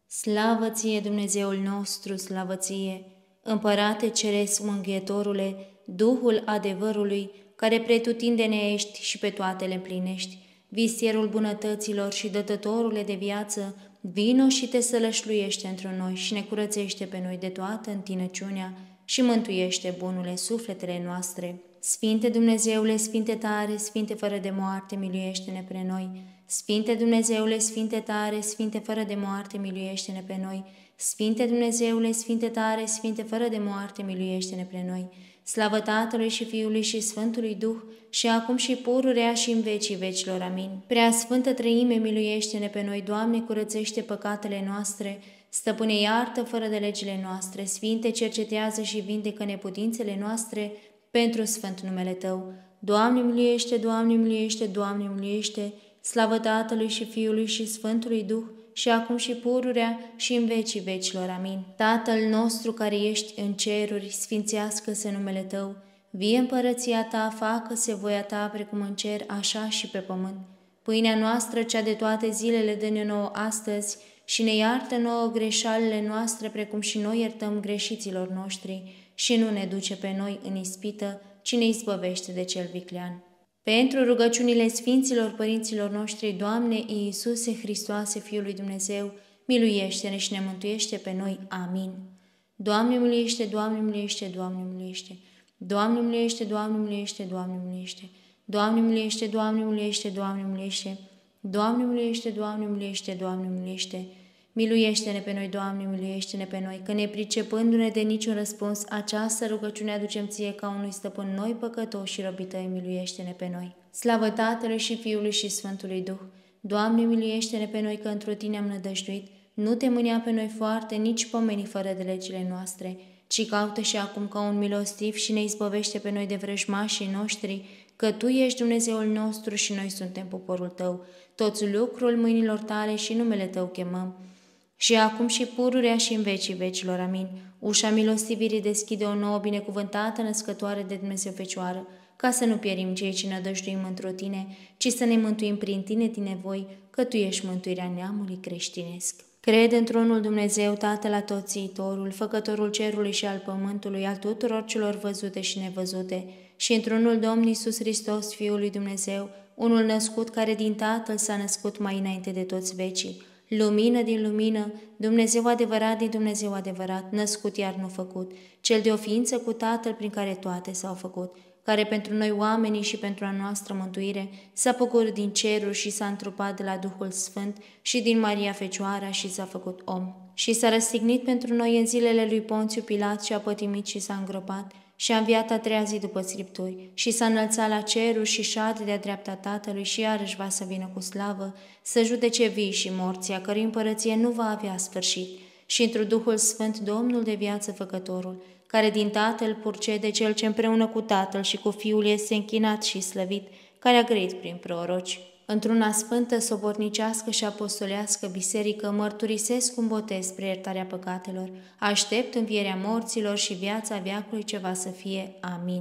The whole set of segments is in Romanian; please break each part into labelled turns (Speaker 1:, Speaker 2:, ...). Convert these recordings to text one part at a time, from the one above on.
Speaker 1: Slavă ție, Dumnezeul nostru, slavă ție, Împărate Ceresc, Mângâietorule, Duhul adevărului, care pretutindene ești și pe toate le împlinești, visierul bunătăților și dătătorule de viață, vino și te sălășluiește într noi și ne curățește pe noi de toată întinăciunea și mântuiește, bunule, sufletele noastre. Sfinte Dumnezeule, Sfinte tare, Sfinte fără de moarte, miluiește-ne pre noi. Sfinte Dumnezeule, Sfinte tare, Sfinte fără de moarte, miluiește-ne pe noi. Sfinte Dumnezeule, Sfinte tare, Sfinte fără de moarte, miluiește-ne pe noi. Slavă Tatălui și Fiului și Sfântului Duh, și acum și pururea și în vecii vecilor. Amin. Prea Sfântă Treime, miluiește-ne pe noi, Doamne, curățește păcatele noastre, Stăpâne, iartă fără de legile noastre, Sfinte, cercetează și vindecă neputințele noastre pentru sfânt numele Tău. Doamne miluiește, Doamne miluiește, Doamne miluiește, slavă Tatălui și Fiului și Sfântului Duh, și acum și pururea și în vecii vecilor. Amin. Tatăl nostru care ești în ceruri, sfințească-se numele Tău, vie împărăția Ta, facă-se voia Ta precum în cer, așa și pe pământ. Pâinea noastră, cea de toate zilele, dă-ne nouă astăzi și ne iartă nouă greșalele noastre, precum și noi iertăm greșiților noștri, și nu ne duce pe noi în ispită, ci ne izbăvește de cel viclean. Pentru rugăciunile Sfinților Părinților noștri, Doamne Iisuse Hristoase, Fiul lui Dumnezeu, miluiește-ne și ne mântuiește pe noi. Amin. Doamne miluiește, Doamne miluiește, Doamne miluiește. Doamne miluiește, Doamne miluiește, Doamne miluiește. Doamne miluiește, Doamne miluiește, Doamne miluiește. Doamne miluiește, Doamne miluiește, Doamne miluiește. Miluiește-ne pe noi, Doamne, miluiește-ne pe noi, că nepricepându-ne de niciun răspuns, această rugăciune aducem Ție ca unui stăpân noi păcătoși și robii Tăi, miluiește-ne pe noi. Slavă Tatălui și Fiului și Sfântului Duh! Doamne, miluiește-ne pe noi, că într-o Tine am nădăjduit, nu te mânia pe noi foarte, nici pomeni fără de legile noastre, ci caută și acum ca un milostiv și ne izbăvește pe noi de vrăjmașii noștri, că Tu ești Dumnezeul nostru și noi suntem poporul Tău, toți lucrul mâinilor Tale și numele Tău chemăm. Și acum și pururea și în vecii vecilor. Amin. Ușa milostivirii deschide o nouă binecuvântată născătoare de Dumnezeu Fecioară, ca să nu pierim cei ce nădăjduim într-o Tine, ci să ne mântuim prin Tine din nevoi, că Tu ești mântuirea neamului creștinesc. Cred într-unul Dumnezeu, Tatăl Atotțiitorul, Făcătorul cerului și al pământului, al tuturor celor văzute și nevăzute, și într-unul Domn Iisus Hristos, Fiul lui Dumnezeu, unul născut care din Tatăl s-a născut mai înainte de toți vecii, lumină din lumină, Dumnezeu adevărat din Dumnezeu adevărat, născut iar nu făcut, cel de o ființă cu Tatăl prin care toate s-au făcut, care pentru noi oamenii și pentru a noastră mântuire s-a pogorât din ceruri și s-a întrupat de la Duhul Sfânt și din Maria Fecioara și s-a făcut om. Și s-a răstignit pentru noi în zilele lui Ponțiu Pilat și a pătimit și s-a îngropat și a înviat a treia zi după scripturi și s-a înălțat la ceruri și șade de-a dreapta Tatălui și iarăși va să vină cu slavă, să judece vii și morții, a cărui împărăție nu va avea sfârșit, și într Duhul Sfânt, Domnul de viață Făcătorul, care din Tatăl purcede, cel ce împreună cu Tatăl și cu Fiul este închinat și slăvit, care a grăit prin proroci. Într-una sfântă, sobornicească și apostolească biserică, mărturisesc un botez spre iertarea păcatelor, aștept învierea morților și viața veacului ce va să fie. Amin.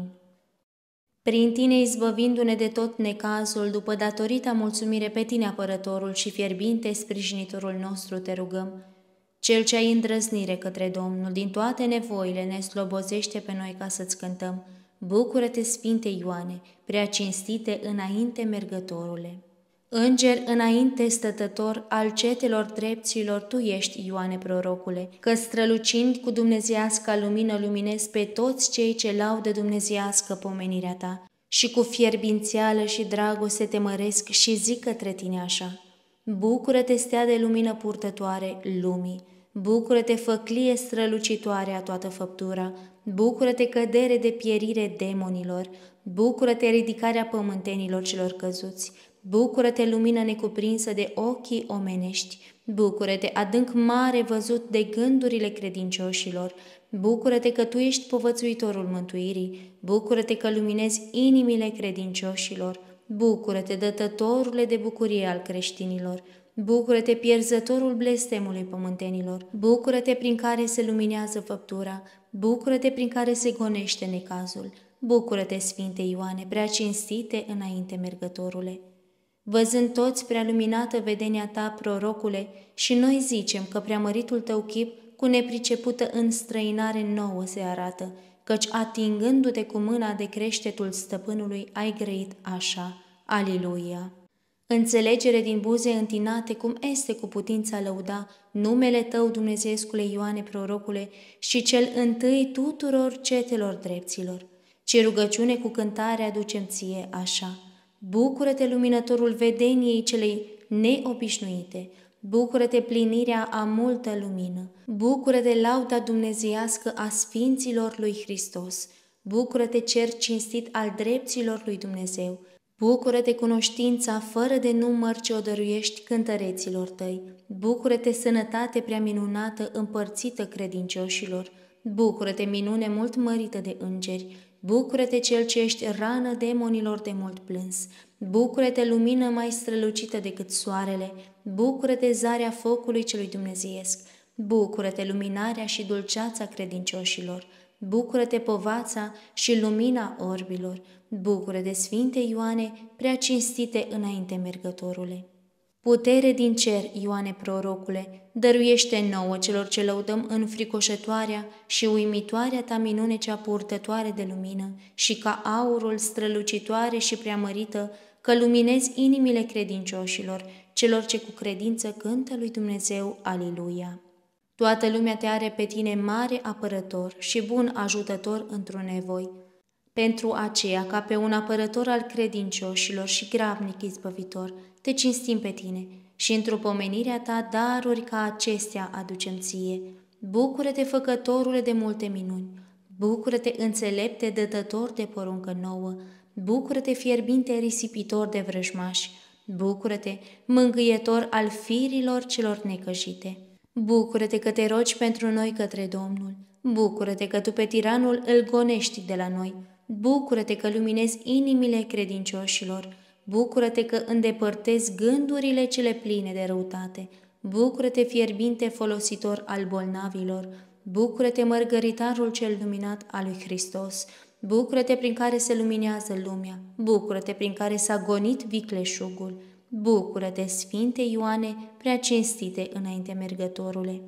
Speaker 1: Prin Tine, izbăvindu-ne de tot necazul, după datorita mulțumire pe Tine, apărătorul și fierbinte sprijinitorul nostru, te rugăm. Cel ce ai îndrăznire către Domnul, din toate nevoile ne slobozește pe noi ca să-ți cântăm. Bucură-te, Sfinte Ioane, prea cinstite înainte mergătorule. Înger înainte stătător al cetelor drepților, Tu ești, Ioane prorocule, că strălucind cu dumnezeiasca lumină luminezi pe toți cei ce laudă dumnezeiască pomenirea Ta și cu fierbințială și dragoste te măresc și zic către Tine așa. Bucură-te, stea de lumină purtătoare lumii, bucură-te, făclie strălucitoare a toată făptura, bucură-te, cădere de pierire demonilor, bucură-te, ridicarea pământenilor celor căzuți, bucură-te, lumină necuprinsă de ochii omenești, bucură-te, adânc mare văzut de gândurile credincioșilor, bucură-te că Tu ești povățuitorul mântuirii, bucură-te că luminezi inimile credincioșilor, bucură-te, dătătorule de bucurie al creștinilor, bucură-te, pierzătorul blestemului pământenilor, bucură-te prin care se luminează făptura, bucură-te prin care se gonește necazul, bucură-te, Sfinte Ioane, prea cinstite înainte mergătorule. Văzând toți prea luminată vedenia ta, prorocule, și noi zicem că preamăritul tău chip cu nepricepută înstrăinare nouă se arată, căci atingându-te cu mâna de creștetul stăpânului, ai grăit așa. Aliluia! Înțelegere din buze întinate, cum este cu putința lăuda numele tău, Dumnezeescule Ioane, prorocule, și cel întâi tuturor cetelor drepților. Ce rugăciune cu cântare aducem ție așa. Bucură-te, luminătorul vedeniei celei neobișnuite, bucură-te, plinirea a multă lumină, bucură-te, lauda dumnezeiască a sfinților lui Hristos, bucură-te, cer cinstit al drepților lui Dumnezeu, bucură-te, cunoștința fără de număr ce o dăruiești cântăreților tăi, bucură-te, sănătate prea minunată împărțită credincioșilor, bucură-te, minune mult mărită de îngeri, bucură-te, cel ce ești rană demonilor de mult plâns, bucură-te, lumină mai strălucită decât soarele, bucură-te, zarea focului celui dumnezeiesc, bucură-te, luminarea și dulceața credincioșilor, bucură-te, povața și lumina orbilor, bucură-te, Sfinte Ioane, prea cinstite înainte mergătorule. Putere din cer, Ioane prorocule, dăruiește nouă celor ce lăudăm înfricoșătoarea și uimitoarea ta minune cea purtătoare de lumină și ca aurul strălucitoare și preamărită, că luminezi inimile credincioșilor, celor ce cu credință cântă lui Dumnezeu, Aliluia! Toată lumea te are pe tine mare apărător și bun ajutător într-un nevoi. Pentru aceea, ca pe un apărător al credincioșilor și grabnic izbăvitor, te cinstim pe tine și într-o pomenirea ta daruri ca acestea aducem ție. Bucură-te, făcătorule de multe minuni, bucură-te, înțelepte, dătător de poruncă nouă, bucură-te, fierbinte, risipitor de vrăjmași, bucură-te, mângâietor al firilor celor necăjite. Bucură-te că te rogi pentru noi către Domnul, bucură-te că tu pe tiranul îl gonești de la noi, bucură-te că luminezi inimile credincioșilor, bucură-te că îndepărtezi gândurile cele pline de răutate, bucură-te, fierbinte folositor al bolnavilor, bucură-te, mărgăritarul cel luminat al lui Hristos, bucură-te prin care se luminează lumea, bucură-te prin care s-a gonit vicleșugul, bucură-te, Sfinte Ioane, prea cinstite înainte mergătorule.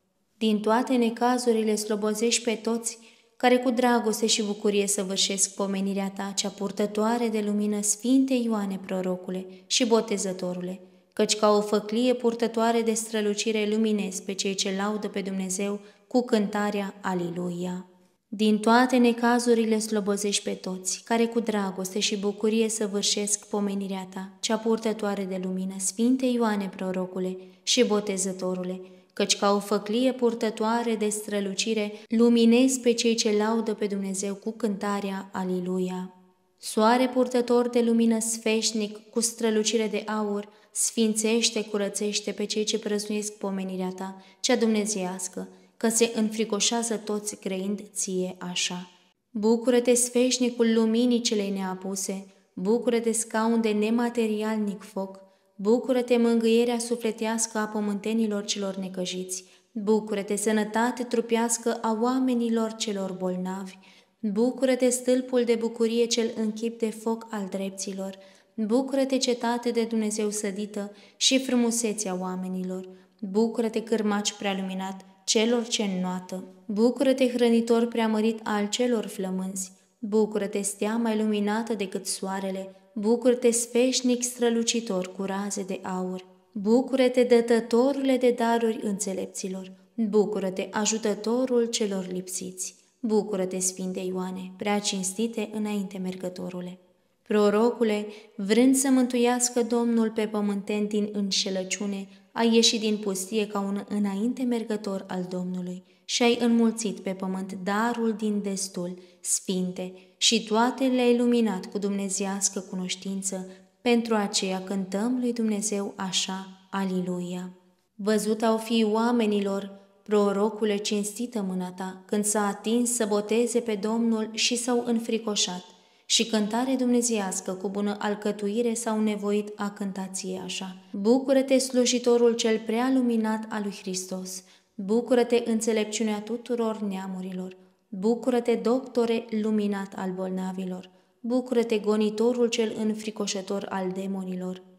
Speaker 1: Din toate necazurile slobozești pe toți care cu dragoste și bucurie săvârșesc pomenirea ta, cea purtătoare de lumină, Sfinte Ioane prorocule și botezătorule, căci ca o făclie purtătoare de strălucire luminezi pe cei ce laudă pe Dumnezeu cu cântarea Aliluia. Din toate necazurile slobozești pe toți, care cu dragoste și bucurie săvârșesc pomenirea ta, cea purtătoare de lumină, Sfinte Ioane prorocule și botezătorule, căci ca o făclie purtătoare de strălucire luminezi pe cei ce laudă pe Dumnezeu cu cântarea Aliluia. Soare purtător de lumină sfeșnic cu strălucire de aur, sfințește, curățește pe cei ce prăznuiesc pomenirea ta, cea dumnezeiască, că se înfricoșează toți grăind ție așa. Bucură-te, sfeșnicul luminii celei neapuse, bucură-te, scaun de nematerialnic foc, bucură-te, mângâierea sufletească a pământenilor celor necăjiți, bucură-te, sănătate trupească a oamenilor celor bolnavi, bucură-te, stâlpul de bucurie cel în chip de foc al drepților, bucură-te, cetate de Dumnezeu sădită și frumusețea oamenilor, bucură-te, cârmaci prea luminat celor ce înnoată, bucură-te, hrănitor preamărit al celor flămânzi, bucură-te, stea mai luminată decât soarele, bucură-te, sfeșnic strălucitor cu raze de aur, bucură-te, dătătorule de daruri înțelepților, bucură-te, ajutătorul celor lipsiți, bucură-te, Sfinte Ioane, prea cinstite înainte mergătorule. Prorocule, vrând să mântuiască Domnul pe pământeni din înșelăciune, ai ieșit din pustie ca un înainte mergător al Domnului și ai înmulțit pe pământ darul din destul, Sfinte, și toate le-ai luminat cu dumnezeiască cunoștință, pentru aceea cântăm lui Dumnezeu așa, Aliluia. Văzut au fi oamenilor, prorocule, cinstită mâna ta, când s-a atins să boteze pe Domnul și s-au înfricoșat, și cântare dumnezeiască cu bună alcătuire s-au nevoit a cânta ție așa. Bucură-te, slujitorul cel prea luminat al lui Hristos, bucură-te, înțelepciunea tuturor neamurilor, bucură-te, doctore luminat al bolnavilor, bucură-te, gonitorul cel înfricoșător al demonilor,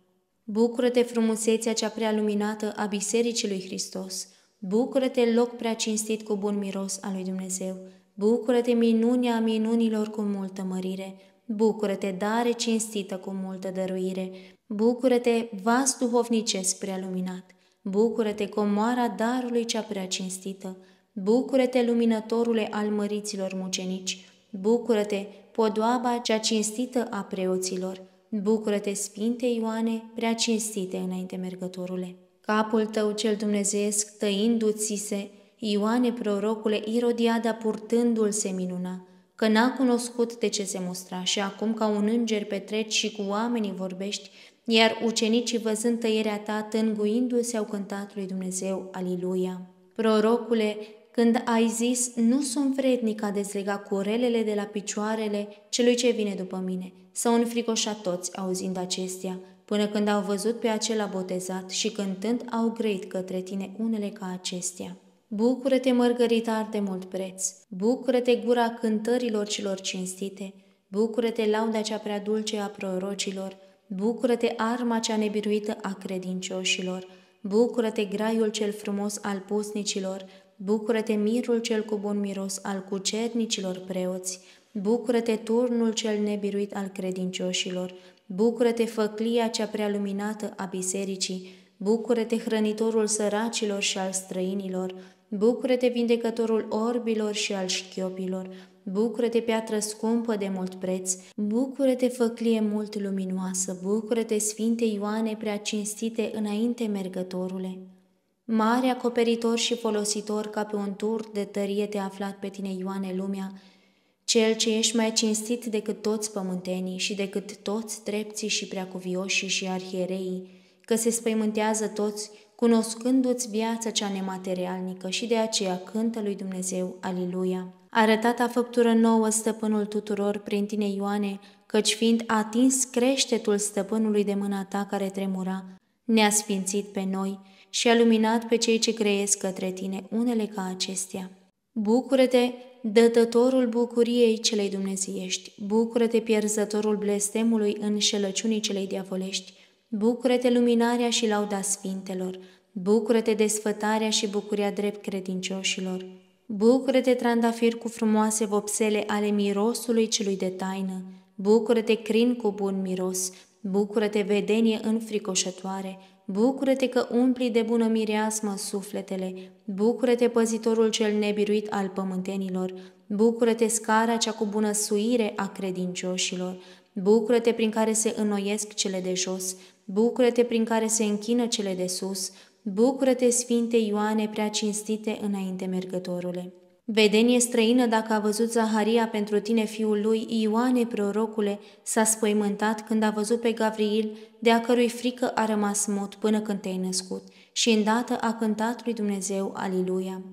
Speaker 1: Bucură-te, frumusețea cea prea luminată a Bisericii lui Hristos! Bucură-te, loc prea cinstit cu bun miros al lui Dumnezeu! Bucură-te, minunea minunilor cu multă mărire! Bucură-te, dare cinstită cu multă dăruire! Bucură-te, vas duhovnicesc prea luminat! Bucură-te, comoara darului cea prea cinstită! Bucură-te, luminătorule al măriților mucenici! Bucură-te, podoaba cea cinstită a preoților! Bucură-te, Sfinte Ioane, prea cinstite înainte mergătorule! Capul tău cel dumnezeiesc tăindu-ți se, Ioane prorocule, Irodiada purtându-l se minuna, că n-a cunoscut de ce se mustra și acum ca un înger petreci și cu oamenii vorbești, iar ucenicii văzând tăierea ta, tânguindu-se au cântat lui Dumnezeu, Aliluia! Prorocule, când ai zis, nu sunt vrednic a dezlega curelele de la picioarele celui ce vine după mine, s-au înfricoșat toți auzind acestea, până când au văzut pe acela botezat și cântând au grăit către tine unele ca acestea. Bucură-te, mărgăritar de mult preț! Bucură-te, gura cântărilor celor cinstite! Bucură-te, lauda cea prea dulce a prorocilor! Bucură-te, arma cea nebiruită a credincioșilor! Bucură-te, graiul cel frumos al pusnicilor! Bucură-te, mirul cel cu bun miros al cucernicilor preoți! Bucură-te, turnul cel nebiruit al credincioșilor! Bucură-te, făclia cea prea luminată a bisericii! Bucură-te, hrănitorul săracilor și al străinilor! Bucură-te, vindecătorul orbilor și al șchiopilor! Bucură-te, piatră scumpă de mult preț! Bucură-te, făclie mult luminoasă! Bucură-te, Sfinte Ioane, prea cinstite înainte mergătorule! Mare acoperitor și folositor ca pe un tur de tărie te-a aflat pe tine, Ioane, lumea, cel ce ești mai cinstit decât toți pământenii și decât toți drepții și preacuvioșii și arhiereii, că se spăimântează toți, cunoscându-ți viața cea nematerialnică și de aceea cântă lui Dumnezeu, Aliluia! Arătata făptură nouă stăpânul tuturor prin tine, Ioane, căci fiind atins creștetul stăpânului de mâna ta care tremura, ne-a sfințit pe noi și a luminat pe cei ce grăiesc către tine, unele ca acestea. Bucură-te, dătătorul bucuriei celei dumnezeiești! Bucură-te, pierzătorul blestemului înșelăciunii celei diavolești! Bucură-te, luminarea și lauda sfintelor! Bucură-te, desfătarea și bucuria drept credincioșilor! Bucură-te, trandafir cu frumoase vopsele ale mirosului celui de taină! Bucură-te, crin cu bun miros! Bucură-te, vedenie înfricoșătoare! Bucură-te că umpli de bună mireasmă sufletele! Bucură-te, păzitorul cel nebiruit al pământenilor! Bucură-te, scara cea cu bună suire a credincioșilor! Bucură-te, prin care se înnoiesc cele de jos! Bucură-te, prin care se închină cele de sus! Bucură-te, Sfinte Ioane, prea cinstite înainte mergătorule! Vedenie străină dacă a văzut Zaharia pentru tine, fiul lui Ioane, prorocule, s-a spăimântat când a văzut pe Gavriil, de a cărui frică a rămas mut până când te-ai născut, și îndată a cântat lui Dumnezeu, Aliluia!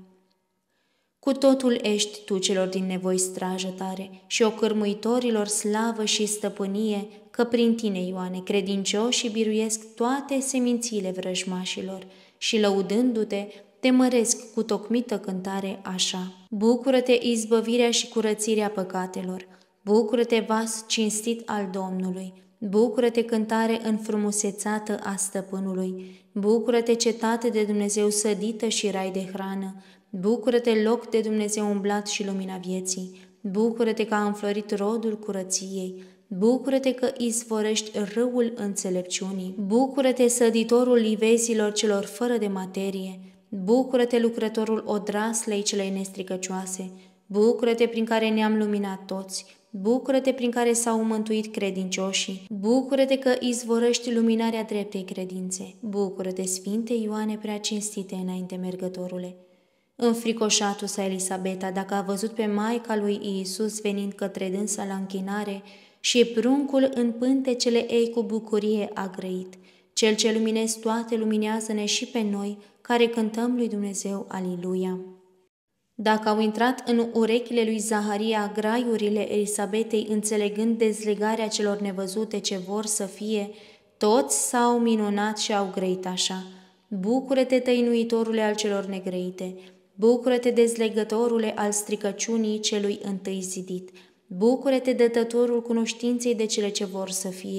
Speaker 1: Cu totul ești tu celor din nevoi strajă tare și o cârmuitorilor slavă și stăpânie, că prin tine, Ioane, credincioșii biruiesc toate semințiile vrăjmașilor și, lăudându-te, te măresc cu tocmită cântare așa. Bucură-te, izbăvirea și curățirea păcatelor! Bucură-te, vas cinstit al Domnului! Bucură-te, cântare înfrumusețată a stăpânului! Bucură-te, cetate de Dumnezeu sădită și rai de hrană! Bucură-te, loc de Dumnezeu umblat și lumina vieții! Bucură-te că a înflorit rodul curăției! Bucură-te că izvorăști râul înțelepciunii! Bucură-te, săditorul livezilor celor fără de materie! Bucură-te, lucrătorul odraslei celei nestricăcioase! Bucură-te, prin care ne-am luminat toți! Bucură-te, prin care s-au mântuit credincioșii! Bucură-te că izvorăști luminarea dreptei credințe! Bucură-te, Sfinte Ioane, prea cinstite înainte mergătorule! Înfricoșatu-s Elisabeta, dacă a văzut pe Maica lui Iisus venind către dânsa la închinare și pruncul în pântecele ei cu bucurie a grăit. Cel ce luminezi toate, luminează-ne și pe noi, care cântăm lui Dumnezeu, Aliluia! Dacă au intrat în urechile lui Zaharia graiurile Elisabetei, înțelegând dezlegarea celor nevăzute ce vor să fie, toți s-au minunat și au grăit așa: Bucură-te, tăinuitorule al celor negrăite! Bucură-te, dezlegătorule al stricăciunii celui întâi zidit! Bucură-te, dătătorul cunoștinței de cele ce vor să fie!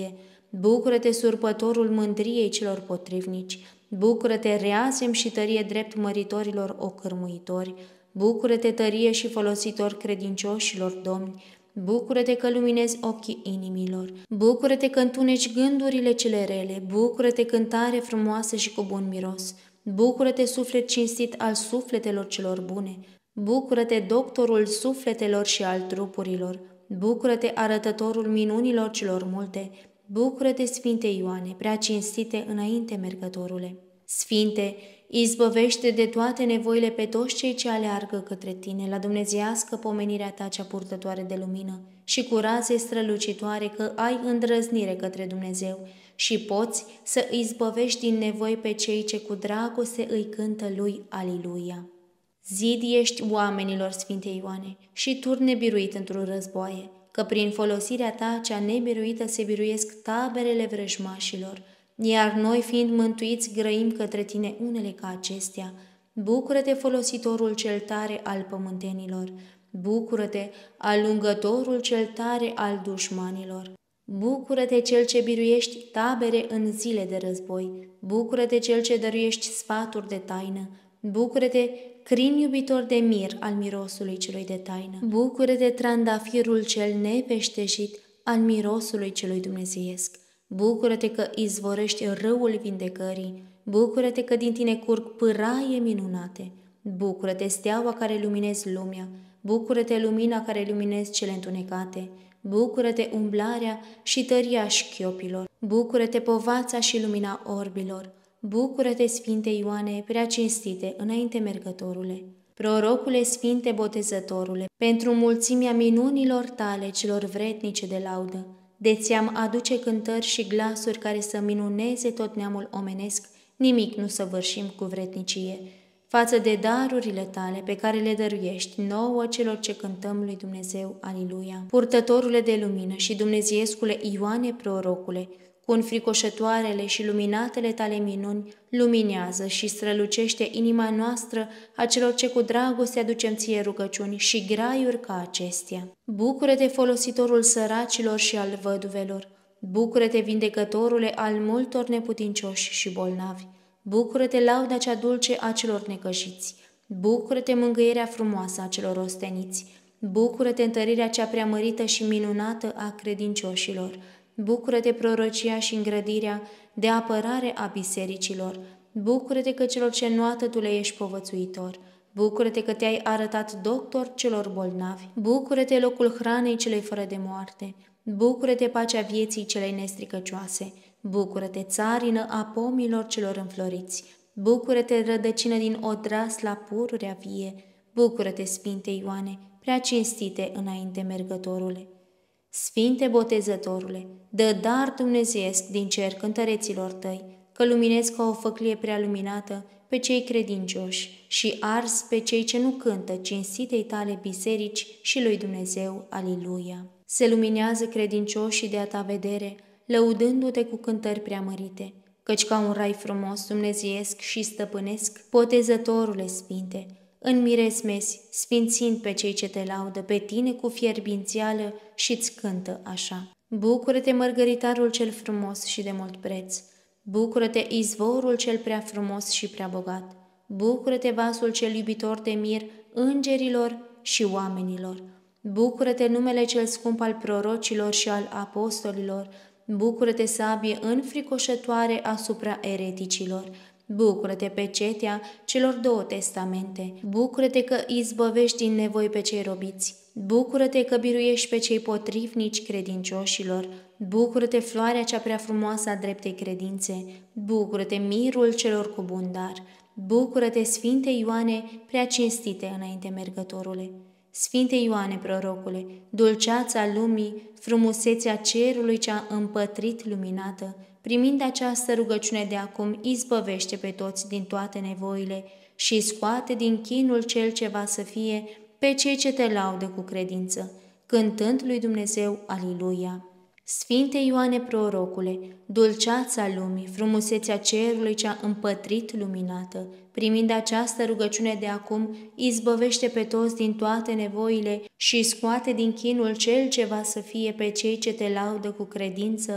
Speaker 1: Bucură-te, surpătorul mândriei celor potrivnici! Bucură-te, reazem și tărie drept măritorilor ocârmuitori! Bucură-te, tărie și folositor credincioșilor domni! Bucură-te că luminezi ochii inimilor! Bucură-te că întuneci gândurile cele rele! Bucură-te, cântare frumoasă și cu bun miros! Bucură-te, suflet cinstit al sufletelor celor bune! Bucură-te, doctorul sufletelor și al trupurilor! Bucură-te, arătătorul minunilor celor multe! Bucură-te, Sfinte Ioane, prea cinstite înainte mergătorule! Sfinte, izbăvește de toate nevoile pe toți cei ce aleargă către tine, la dumnezeiască pomenirea ta cea purtătoare de lumină și cu raze strălucitoare că ai îndrăznire către Dumnezeu și poți să izbăvești din nevoi pe cei ce cu dragoste îi cântă lui Aliluia. Zid ești oamenilor, Sfinte Ioane, și tur nebiruit într-un războaie, că prin folosirea ta cea nebiruită se biruiesc taberele vrăjmașilor, iar noi, fiind mântuiți, grăim către tine unele ca acestea. Bucură-te, folositorul cel tare al pământenilor! Bucură-te, alungătorul cel tare al dușmanilor! Bucură-te, cel ce biruiești tabere în zile de război! Bucură-te, cel ce dăruiești sfaturi de taină! Bucură-te, crin iubitor de mir al mirosului celui de taină! Bucură-te, trandafirul cel neveștejit al mirosului celui dumnezeiesc! Bucură-te că izvorăști râul vindecării! Bucură-te că din tine curg pâraie minunate! Bucură-te, steaua care luminezi lumea! Bucură-te, lumina care luminezi cele întunecate! Bucură-te, umblarea și tăria șchiopilor! Bucură-te, povața și lumina orbilor! Bucură-te, Sfinte Ioane, prea cinstite înainte mergătorule! Prorocule, Sfinte Botezătorule, pentru mulțimea minunilor tale celor vrednice de laudă, de ți-am aduce cântări și glasuri care să minuneze tot neamul omenesc, nimic nu săvârșim cu vrednicie, față de darurile tale pe care le dăruiești nouă celor ce cântăm lui Dumnezeu, Aliluia. Purtătorule de lumină și dumnezeiescule Ioane Prorocule, cu înfricoșătoarele și luminatele tale minuni, luminează și strălucește inima noastră a celor ce cu dragoste aducem ție rugăciuni și graiuri ca acestea. Bucură-te, folositorul săracilor și al văduvelor! Bucură-te, vindecătorule al multor neputincioși și bolnavi! Bucură-te, lauda cea dulce a celor necăjiți! Bucură-te, mângâierea frumoasă a celor osteniți! Bucură-te, întărirea cea preamărită și minunată a credincioșilor! Bucură-te, prorocia și îngrădirea de apărare a bisericilor! Bucură-te că celor ce înnoată tu le ești povățuitor! Bucură-te că te-ai arătat doctor celor bolnavi! Bucură-te, locul hranei celei fără de moarte! Bucură-te, pacea vieții celei nestricăcioase! Bucură-te, țarină a pomilor celor înfloriți! Bucură-te, rădăcină din odrasla pururea vie! Bucură-te, Sfinte Ioane, prea cinstite înainte mergătorule! Sfinte Botezătorule, dă dar dumnezeiesc din cer cântăreților tăi, că luminezi ca o făclie prea luminată pe cei credincioși și ars pe cei ce nu cântă cinstitei tale biserici și lui Dumnezeu, Aliluia. Se luminează credincioșii de a ta vedere, lăudându-te cu cântări preamărite, căci ca un rai frumos, dumnezeiesc și stăpânesc, Botezătorule Sfinte, în miresmesi, sfințind pe cei ce te laudă, pe tine cu fierbințială și-ți cântă așa. Bucură-te, mărgăritarul cel frumos și de mult preț! Bucură-te, izvorul cel prea frumos și prea bogat! Bucură-te, vasul cel iubitor de mir îngerilor și oamenilor! Bucură-te, numele cel scump al prorocilor și al apostolilor! Bucură-te, sabie înfricoșătoare asupra ereticilor! Bucură-te, pecetea celor două testamente! Bucură-te că izbăvești din nevoi pe cei robiți! Bucură-te că biruiești pe cei potrivnici credincioșilor! Bucură-te, floarea cea prea frumoasă a dreptei credințe! Bucură-te, mirul celor cu bun dar! Bucură-te, Sfinte Ioane, prea cinstite înainte mergătorule! Sfinte Ioane Prorocule, dulceața lumii, frumusețea cerului cea împătrit luminată, primind această rugăciune de acum, izbăvește pe toți din toate nevoile și scoate din chinul cel ce va să fie pe cei ce te laudă cu credință, cântând lui Dumnezeu, Aliluia. Sfinte Ioane Prorocule, dulceața lumii, frumusețea cerului cea împătrit luminată, primind această rugăciune de acum, izbăvește pe toți din toate nevoile și scoate din chinul cel ce va să fie pe cei ce te laudă cu credință,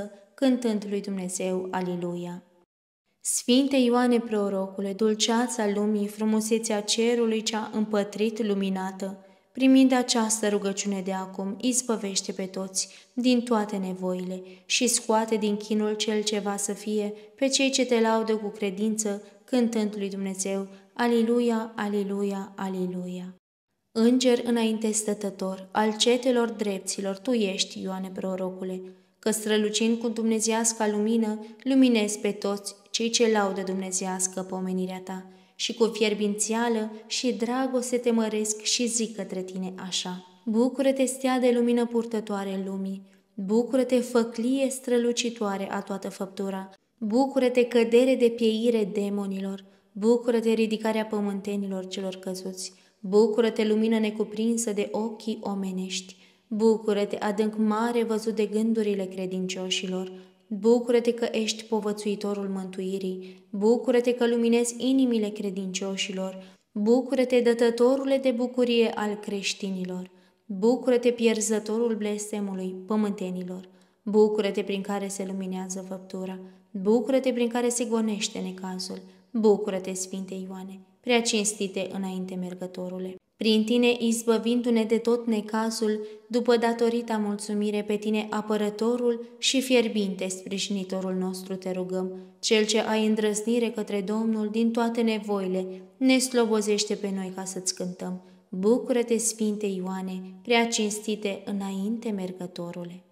Speaker 1: cântând lui Dumnezeu, Aliluia! Sfinte Ioane Prorocule, dulceața lumii, frumusețea cerului cea împătrit luminată, primind această rugăciune de acum, izbăvește pe toți din toate nevoile și scoate din chinul cel ce va să fie pe cei ce te laudă cu credință, cântând lui Dumnezeu, Aliluia, Aliluia, Aliluia! Înger înainte stătător, al cetelor drepților, tu ești, Ioane Prorocule, că strălucind cu dumnezeiasca lumină, luminezi pe toți cei ce laudă dumnezeiască pomenirea ta și cu fierbințială și dragoste te măresc și zic către tine așa. Bucură-te, stea de lumină purtătoare lumii, bucură-te, făclie strălucitoare a toată făptura, bucură-te, cădere de pieire demonilor, bucură-te, ridicarea pământenilor celor căzuți, bucură-te, lumină necuprinsă de ochii omenești, bucură-te, adânc mare văzut de gândurile credincioșilor, bucură-te că ești povățuitorul mântuirii, bucură-te că luminezi inimile credincioșilor, bucură-te, dătătorule de bucurie al creștinilor, bucură-te, pierzătorul blestemului pământenilor, bucură-te prin care se luminează făptura, bucură-te prin care se gonește necazul, bucură-te, Sfinte Ioane, prea cinstite înainte mergătorule. Prin tine, izbăvindu-ne de tot necazul, după datorita mulțumire pe tine, apărătorul și fierbinte sprijinitorul nostru, te rugăm, cel ce ai îndrăznire către Domnul din toate nevoile, ne slobozește pe noi ca să-ți cântăm. Bucură-te, Sfinte Ioane, prea cinstite înainte mergătorule!